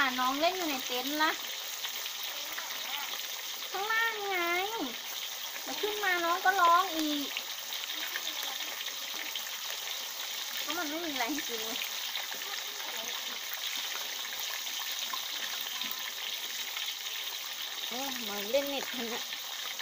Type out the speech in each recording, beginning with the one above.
น้องเล่นอยู่ในเต็นท์ละข้างล่างไงแล้วขึ้นมาน้องก็ร้องอีกเพราะมันไม่มีอะไรให้กินมาเล่นเน็ตกันนะ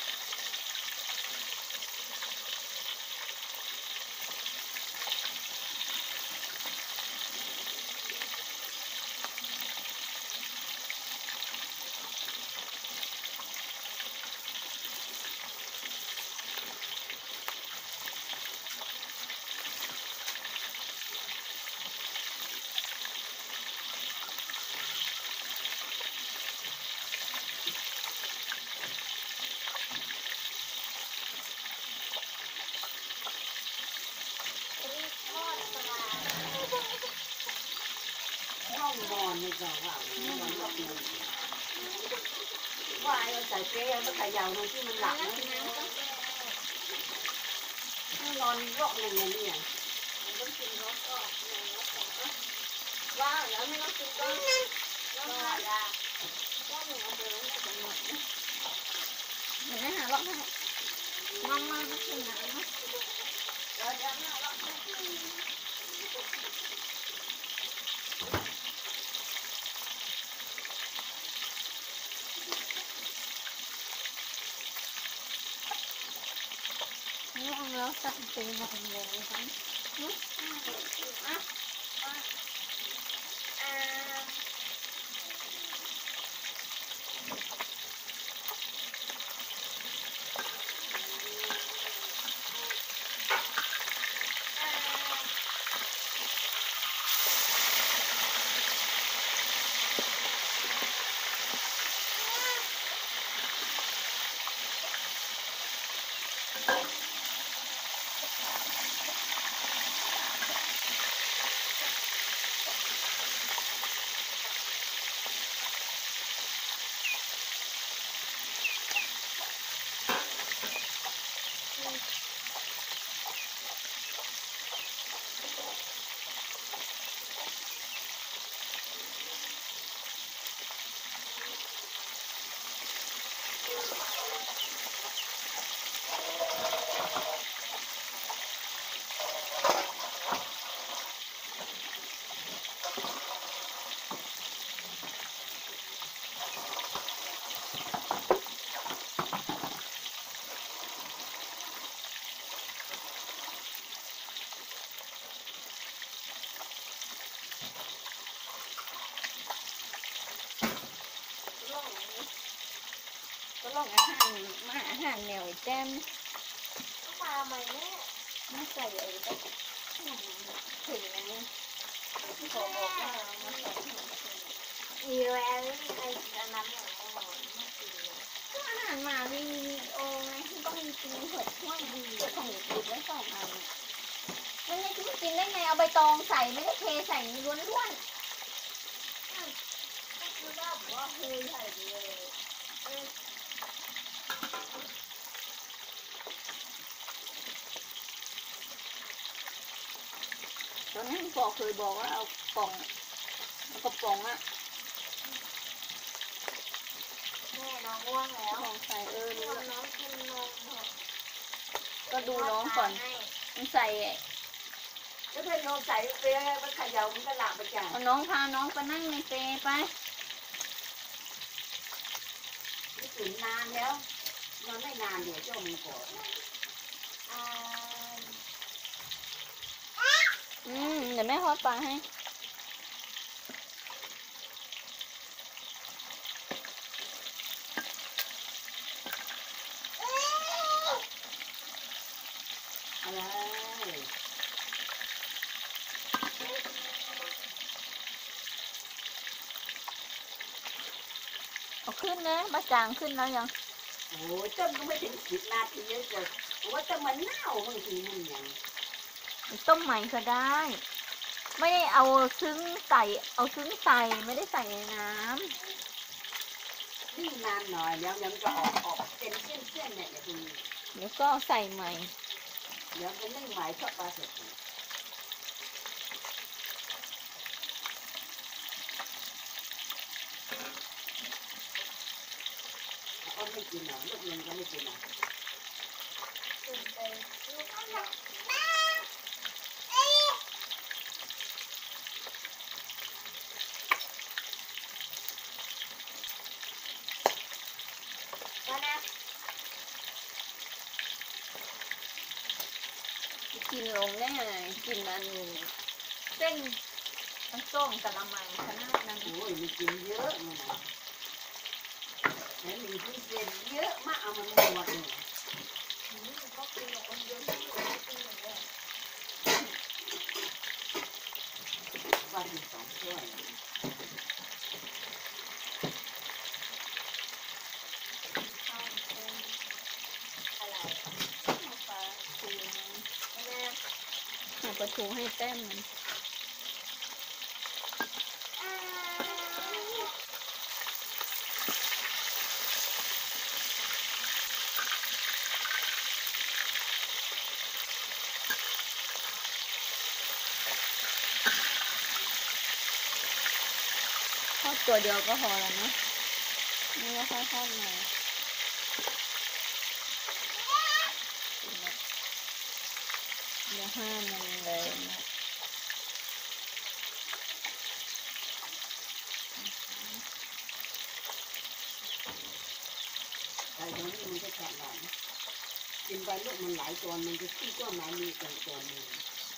นอนในกล่องว่างนอนก็นอนว่าไอ้ใส่เป้มันขยาวในที่มันหลับนะนอนรอกอย่างนี้เนี่ยมันต้องกินรอกก็ว่าแล้วไม่ต้องกินก็ว่าละว่าหนูเอาไปแล้วไม่จะหมดนะเดี๋ยวแม่หาล็อกให้น้องมากินน้ำนะแล้วจะน่ารักนี่เอาแล้วตัดเป็นมาเป็นโมงทั้งก็ลองอาหารมาอาหารแนวแจ่มมาใหม่เนี่ยมาใส่ไอ้ก็ถึงนะขอบอกว่ามาใส่อีแวนไอ้นั้นอย่างนี้หมดไม่กินเลยก็อาหารหมามีโอไงที่ต้องมีกินเผือกห้วยดีของติดไว้2 อันมันไม่กินได้ไงเอาใบตองใส่ไม่ได้เทใส่ล้วนก็คือว่าเฮ้ยใส่เลยตอนนั้นพ่อเคยบอกว่าเอากล่องเอากระป๋องอะแม่น้องง่วงแล้วลองใส่น้องกินนมก็ดูน้องก่อนมันใส่ก็เป็นนมใส่เปรี้ยวมันขยาวมันก็หลับไปจ้ะเอาน้องพาน้องไปนั่งในเปไปนี่ถึงนานแล้วนอนไม่นานเดี๋ยวเจ้ามันก่อนเดี๋ยวแม่ทอดปลาให้อะไรเอาขึ้นนะบะจางขึ้นแล้วยังโอ้ต้นก็ไม่ถึง10 นาทีเยอะจังว่าแต่มันเน่าบางทีมันยังต้มใหม่ก็ได้ไม่ได้เอาซึ้งใส่เอาซึ้งใส่ไม่ได้ใส่ในน้ำนี่นานหน่อยแล้วยังจะออกเป็นเส้นเนี่ยเดี๋ยวก็ใส่ใหม่เดี๋ยวจะนึ่งใหม่ชอบปลาเสร็จไม่กินหรอลูกมันก็ไม่กินหรอตื่นไปลูกมานะกินลงได้ไงกินมันเส้นมันส้มกะละมังขนาดนั้นโอ้ยมีกินเยอะมันนะแล้วมีพิเศษเยอะมากเอามันหมดเลยก็กินของคนเยอะที่สุดกินอย่างเงี้ยว่ามี2 ถ้วยข้าวเป็นอะไรข้าวปลาทูแม่เอาปลาทูให้แต้มทอดตัวเดียวก็พอแล้วนะนี่ก็ค่อยทอดหน่อยเดี๋ยวห้ามมันเลยนะแต่ตอนนี้มันจะขาดหลายกินไปลูกมันหลายตัวมันจะขี้ก้อนมันมีกันตัวนึง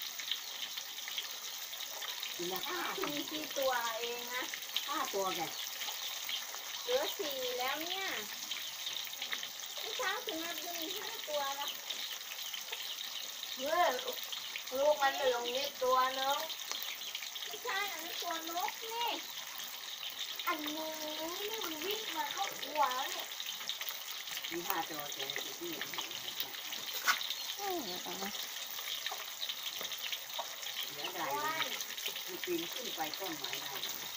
กินละมีกี่ตัวเองนะ 5 ตัวกันเหลือ4แล้วเนี่ยเมื่อเช้าถึงมาดู5 ตัวแล้วลูกมันอยู่ตรงนี้ตัวนึงไม่ใช่อันนี้ตัวนกนี่อันนี้นี่มันวิ่งมาเข้าหัวเนี่ยมี5 ตัวที่เหลือได้มันปีนขึ้นไปต้นไม้ได้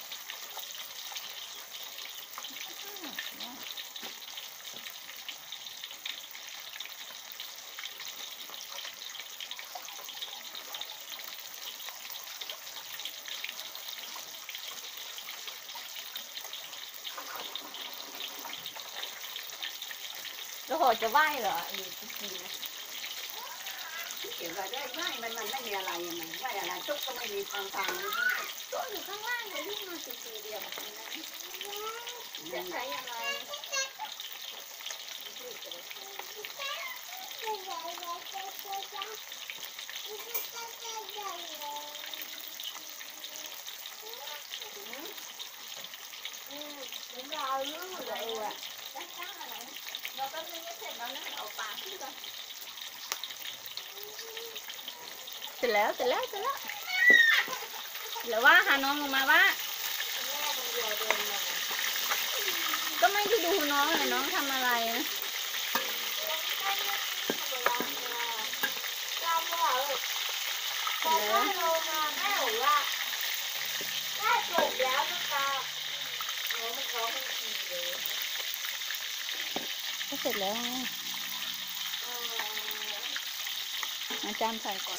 แล้วพอจะไหวเหรอหรือจะกินนะเก็บไว้ได้ไม่มันไม่มีอะไรมันไม่อะไรตุ๊กก็ไม่มีทางตัวอยู่ข้างล่างเลยวิ่งมา4เหลี่ยมนะจะใช้ยังไงเราลื่นเลยอ่ะตั้งอะไรเราก็ไม่เสร็จแล้วนะเอาปากขึ้นก่อนเสร็จแล้วหรือว่าหาน้องลงมาว่าก็ไม่ได้ดูน้องเลยน้องทำอะไรนะก็เสร็จแล้วอาจารย์ใส่ก่อน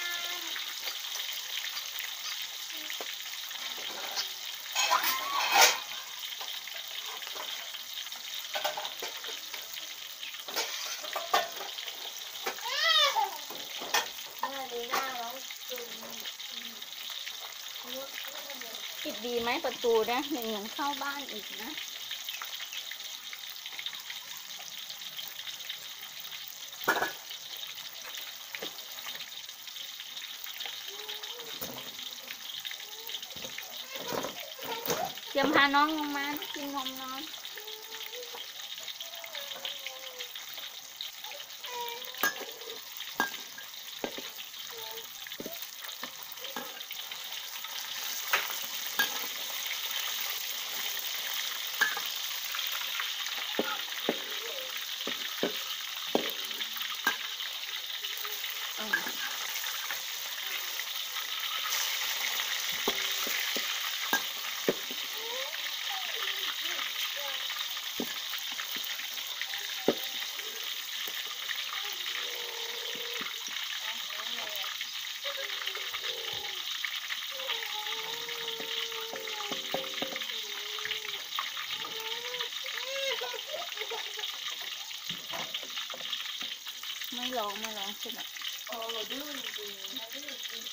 ปิดดีไหมประตูนะหนึ่งยังเข้าบ้านอีกนะเตรียมพาน้องลงมากินนมน้องไม่ร้องใช่ไหมโอ้ดื้อจริงนะดื้อจริง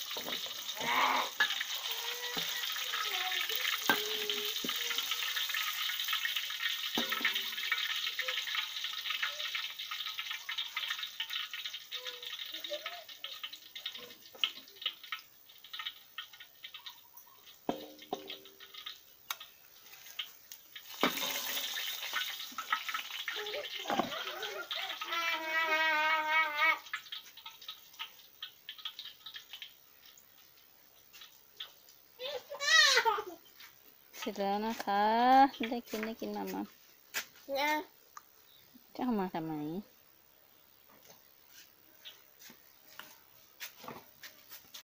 เสร็จแล้วนะคะ ได้กินมาเนี่ยจะเอามาทำไม